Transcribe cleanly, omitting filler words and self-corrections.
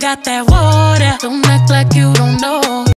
got that water. Don't act like you don't know